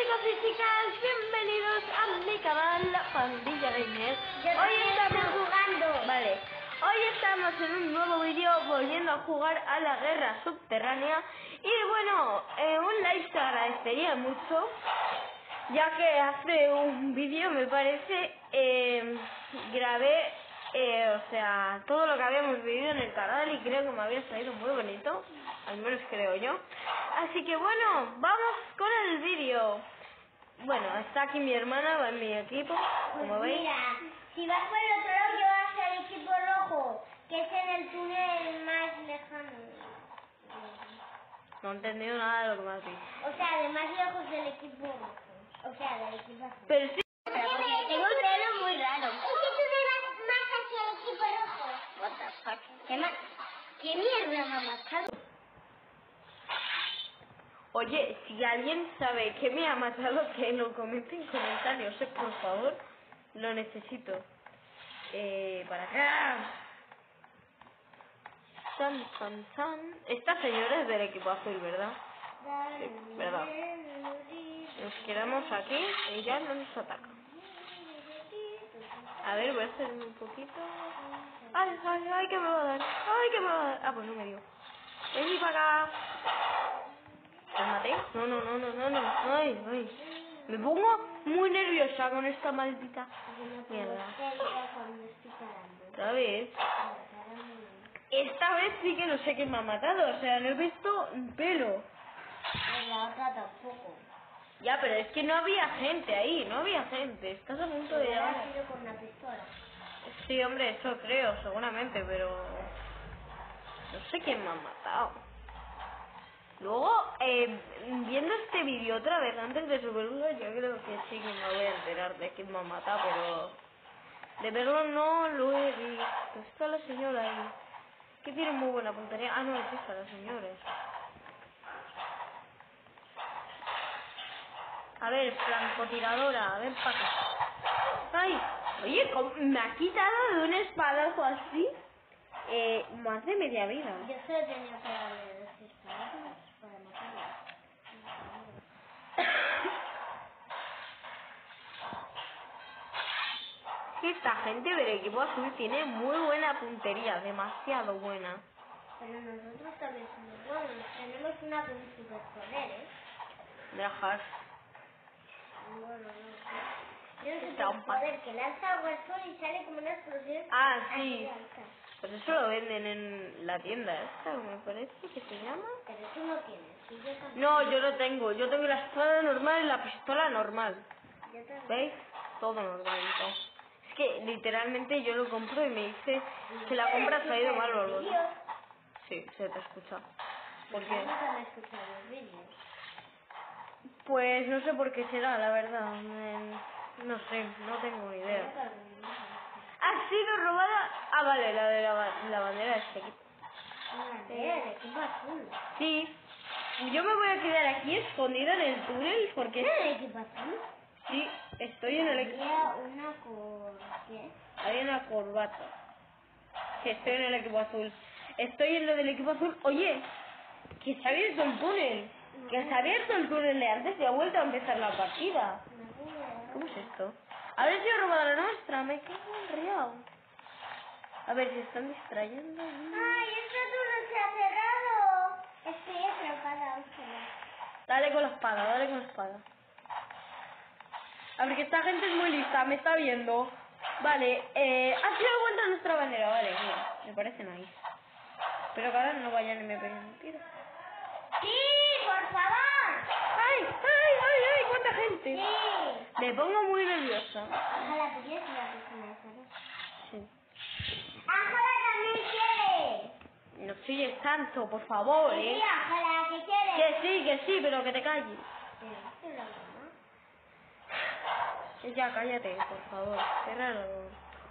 chicos y chicas, bienvenidos a mi canal, La Pandilla Gamer. Hoy estamos jugando. Vale, hoy estamos en un nuevo vídeo volviendo a jugar a la guerra subterránea. Y bueno, un like se agradecería mucho, ya que hace un vídeo, me parece, grabé, o sea, todo lo que habíamos vivido en el canal y creo que me había salido muy bonito, al menos creo yo. Así que bueno, vamos con el vídeo. Bueno, está aquí mi hermana, va en mi equipo, como veis. Mira, si vas por el otro lado, yo vas al equipo rojo, que es en el túnel más lejano. No he entendido nada de lo que me has dicho. O sea, de más lejos del equipo rojo. O sea, del equipo azul. Pero sí. Tengo el pelo muy raro. Es que tú te vas más hacia el equipo rojo. What the fuck? ¿Qué mierda me ha matado? Oye, si alguien sabe qué me ha matado, que lo comente en comentarios, por favor. Lo necesito. Para acá. San, san, san. Esta señora es del equipo azul, ¿verdad? Sí, verdad. Nos quedamos aquí y ya no nos ataca. A ver, voy a hacer un poquito. Ay, ay, ay, que me va a dar. Ay, que me va a dar. Ah, pues no me dio. Vení para acá. ¿Te maté? No, no, no, no, no, no. Ay, ay. Me pongo muy nerviosa con esta maldita mierda. Otra vez. Esta vez sí que no sé quién me ha matado. O sea, no he visto un pelo. La otra tampoco. Ya, pero es que no había gente ahí. No había gente. Estás a punto de llegar. Ha sido con una pistola. Sí, hombre, eso creo, seguramente, pero no sé quién me ha matado. Luego, viendo este vídeo otra vez antes de subirlo, yo creo que sí que me voy a enterar de quién me ha matado, pero de verlo no lo he visto. Está la señora ahí, que tiene muy buena puntería. Ah, no, es esta la señora. A ver, francotiradora, a ver para acá. Ay, oye, me ha quitado de un espadazo así más de media vida. Yo solo tenía que darle dos espadas para matarlo. Esta gente del equipo azul tiene muy buena puntería, demasiado buena. Pero nosotros también somos buenos. Tenemos una con superpoderes. Drajas. Bueno, no. Yo un Trampa. superpoder que lanza agua al sol y sale como una explosión. Ah, sí. así alta. Pues eso lo venden en la tienda esta, me parece que se llama. Pero tú no tienes. Y yo también. No, yo lo tengo. Yo tengo la espada normal y la pistola normal. Yo también. ¿Veis? Todo normalito. Es que literalmente yo lo compro y me dice que la compra ha ido mal o algo así. Sí, se te escucha. ¿Por Yo qué? nunca me he escuchado los vídeos. Pues no sé por qué será, la verdad. No sé, no tengo ni idea. ¿Ha sido robada? Ah, vale, la de la bandera de este equipo. El equipo azul. Sí. Yo me voy a quedar aquí escondida en el túnel porque... ¿Es el equipo azul? Sí, estoy en el equipo... Había una con... ¿qué? Hay una corbata. Que estoy en el equipo azul. Estoy en lo del equipo azul. Oye, que se ha abierto el túnel. Que se ha abierto el túnel de antes y ha vuelto a empezar la partida. ¿Cómo es esto? A ver si he robado la nuestra. Me quedo enriado. A ver si están distrayendo. ¡Ay, este túnel se ha cerrado! Estoy atrapada, Ángela. Dale con la espada, dale con la espada. A ver, que esta gente es muy lista, me está viendo. Vale, ha sido vuelta nuestra bandera, vale, bien, me parece nice. Pero que ahora no vayan y me peguen un tiro. ¡Sí, por favor! ¡Ay, ay, ay, ay! ¡Cuánta gente! ¡Sí! Me pongo muy nerviosa. Ojalá pudiese la persona esa, ¿no? Sí. ¡Ángela también quiere! No sigues tanto, por favor, Sí, Ángela, ¿qué quiere? Que sí, pero que te calles. Sí, la mamá. Ya, cállate, por favor. Cérralo.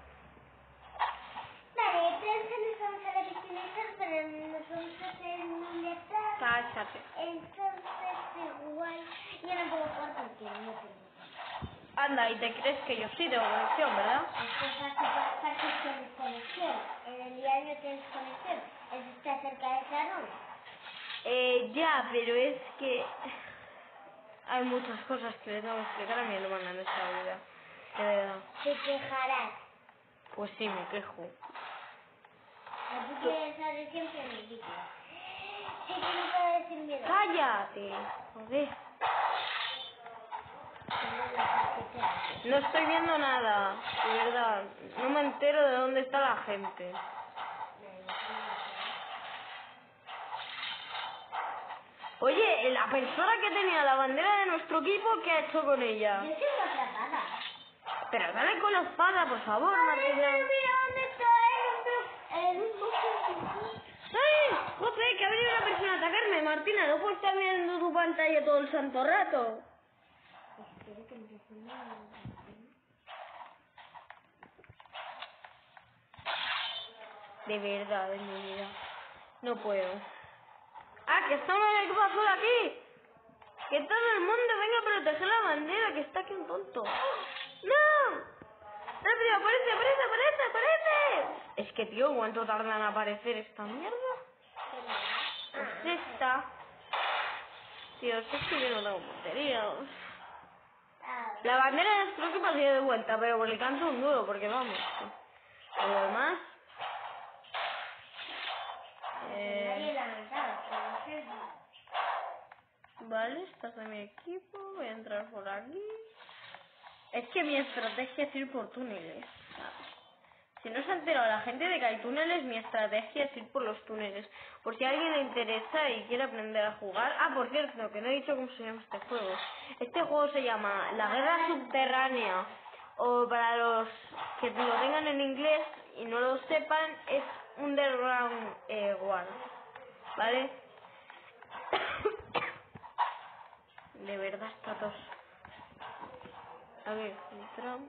Vale, entonces nos vamos a revisionar, pero nos vamos a hacer un letrado. Cállate. Entonces, igual, yo no puedo jugar porque no tengo. Anda, y te crees que yo sí tengo conexión, ¿verdad? Esto es fácil tienes conexión. En el diario tienes conexión. Eso está cerca de Clarón. Ya, pero es que... hay muchas cosas que le tengo que explicar a mi hermana en esta vida. De verdad. Te quejarás. Pues sí, me quejo. Así que sale siempre en el vídeo. Sí, que no puedo decir miedo. ¡Cállate! Joder. No estoy viendo nada, de verdad. No me entero de dónde está la gente. Oye, la persona que tenía la bandera de nuestro equipo, ¿qué ha hecho con ella? Yo sigo atrapada. Pero dale con la espada, por favor, Martina. Mira dónde está el ¡Ay! José, que ha venido una persona a atacarme, Martina. No puedes estar mirando tu pantalla todo el santo rato. De verdad, de mi vida. No puedo. ¡Ah, que estamos en el equipo azul aquí! ¡Que todo el mundo venga a proteger la bandera! ¡Que está aquí un tonto! ¡No! ¡Rápido, aparece, aparece, aparece, aparece! Es que, tío, ¿cuánto tardan en aparecer esta mierda? Pues esta. Tío, es que yo no tengo puntería. La bandera de nuestro equipo ha sido de vuelta, pero por el canto un duro, porque vamos. Lo demás... Vale, estás en mi equipo, voy a entrar por aquí. Es que mi estrategia es ir por túneles, ¿sabes? Si no se ha enterado la gente de que hay túneles, mi estrategia es ir por los túneles. Por si a alguien le interesa y quiere aprender a jugar. Ah, por cierto, que no he dicho cómo se llama este juego. Este juego se llama La Guerra Subterránea. O para los que lo tengan en inglés y no lo sepan, es Underground War. ¿Vale? De verdad está tos. A ver, entramos.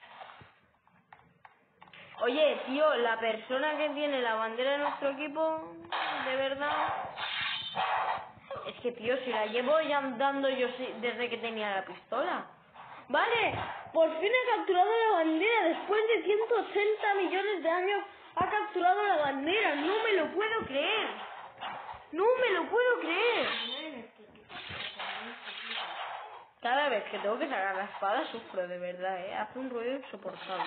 Oye, tío, la persona que tiene la bandera de nuestro equipo, de verdad... Es que, tío, si la llevo ya andando yo desde que tenía la pistola. Vale, por fin he capturado la bandera. Después de 180 millones de años ha capturado la bandera. No me lo puedo creer. No me lo puedo creer. Cada vez que tengo que sacar la espada sufro, de verdad, hace un ruido insoportable.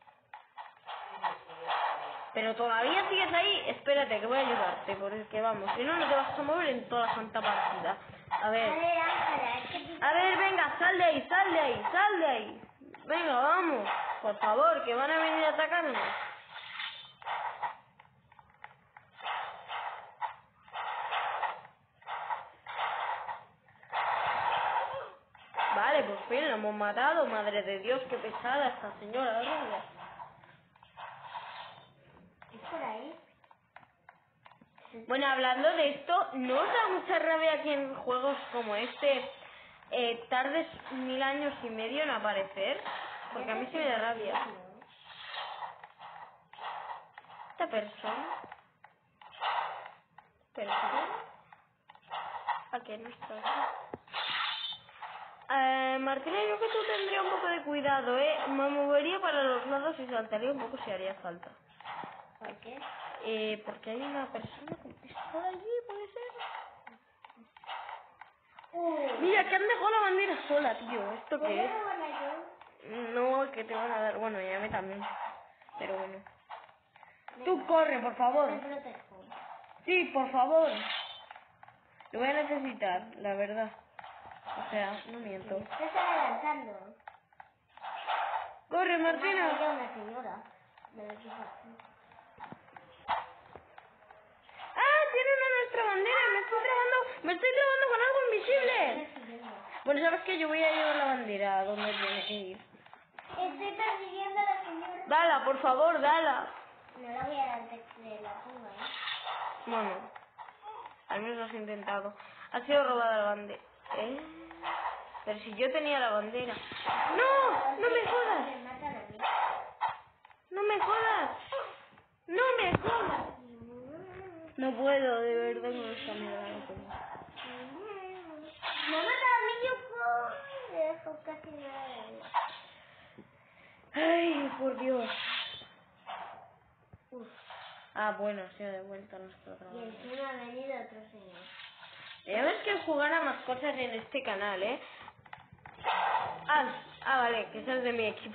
Pero todavía sigues ahí, espérate que voy a ayudarte, porque vamos, si no, no te vas a mover en toda la santa partida. A ver, venga, sal de ahí, sal de ahí, sal de ahí. Venga, vamos, por favor, que van a venir a atacarnos. Vale, por fin la hemos matado, madre de Dios, qué pesada esta señora, ¿verdad? ¿Es por ahí? Bueno, hablando de esto, ¿no os da mucha rabia que en juegos como este tardes 1000 años y medio en aparecer? Porque a mí sí me da rabia. Esta persona. ¿A qué no está? Martina, yo creo que tú tendrías un poco de cuidado, Me movería para los lados y saltaría un poco si haría falta. ¿Por qué? Porque hay una persona con pistola allí, ¿puede ser? Mira, que han dejado la bandera sola, tío. ¿Esto qué es? No, que te van a dar... Bueno, y a mí también. Pero bueno. Tú corre, por favor. Sí, por favor. Lo voy a necesitar, la verdad. O sea, no miento. ¿Qué está adelantando? ¡Corre, Martina! Una señora. ¡Ah! ¡Tienen a nuestra bandera! ¡Me estoy trabando con algo invisible! Bueno, ¿sabes qué? Yo voy a llevar la bandera a donde tiene que ir. Estoy persiguiendo a la señora. Dala, por favor, dala. No la voy a dar de la tumba, Bueno, al menos lo has intentado. Ha sido robada la bandera. Pero si yo tenía la bandera. ¡No! ¡No me jodas! ¡No me jodas! ¡No me jodas! No puedo, de verdad, no está mirando. Me ha matado a mí, yo me dejó casi nada de vida. Ay, por Dios. Ah, bueno, se ha devuelto nuestro trabajo. Y encima ha venido otro señor. Ya ves que jugar a más cosas en este canal, Vale, que ese es de mi equipo.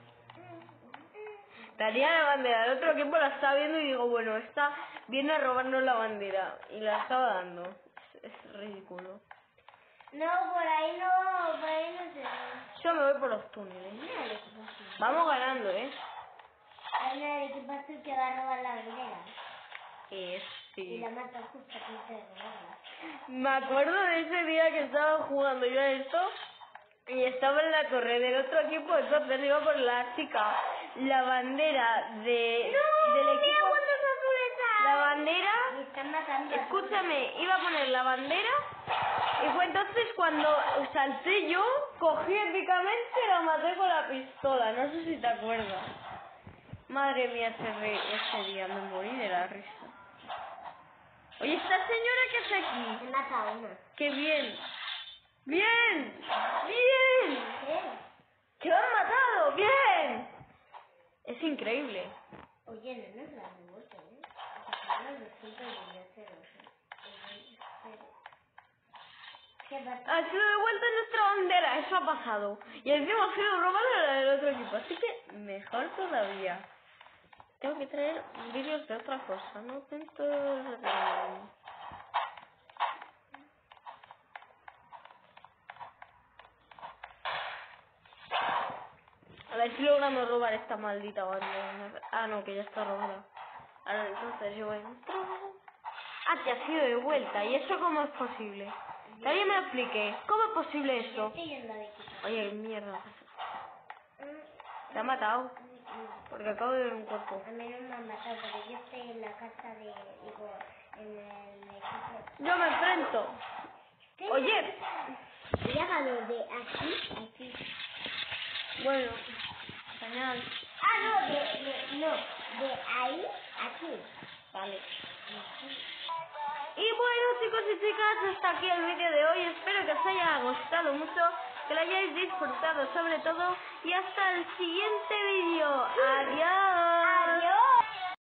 Tenía la bandera del otro equipo, la estaba viendo y digo, bueno, esta viene a robarnos la bandera. Y la estaba dando. Es ridículo. No, por ahí no sé. Yo me voy por los túneles. Mira el equipo azul. Vamos ganando, ¿eh? Mira el equipo azul que va a robar la bandera. Y Sí. la mata justo antes de robarla. Me acuerdo de ese día que estaba jugando yo a esto y estaba en la torre del otro equipo, entonces iba por la chica, la bandera del equipo, la bandera, Y están matando a escúchame, iba a poner la bandera y fue entonces cuando salté yo, cogí épicamente y la maté con la pistola, no sé si te acuerdas. Madre mía, ese día me morí de la risa. Oye, ¿esta señora qué hace aquí? Se mata a uno. ¡Qué bien! ¡Bien! ¡Bien! ¿Qué? ¡Que lo han matado! ¡Bien! Es increíble. Oye, no nos la han devuelto, ¿eh? Pasamos los puntos de yo cero. ¿Qué pasa? Ha sido devuelta nuestra bandera, eso ha pasado. Y encima ha sido robada la del otro equipo, así que mejor todavía. Tengo que traer vídeos de otra cosa, no tanto... A ver si logramos robar esta maldita bandera. Ah, no, que ya está robada. Ahora entonces yo entro. Ah, que ha sido de vuelta. ¿Y eso cómo es posible? Que alguien me lo explique. ¿Cómo es posible esto? Estoy yendo de equipo. Oye, mierda. ¿Te ha matado? Porque acabo de ver un cuerpo. A mí no me han matado, porque yo estoy en la casa de... Digo, en el equipo. Yo me enfrento. ¿Qué? Oye. Llámalo de aquí. Bueno. Señal. Ah, no, de ahí, aquí. Vale. Y bueno, chicos y chicas, hasta aquí el vídeo de hoy. Espero que os haya gustado mucho, que lo hayáis disfrutado sobre todo. Y hasta el siguiente vídeo. Adiós.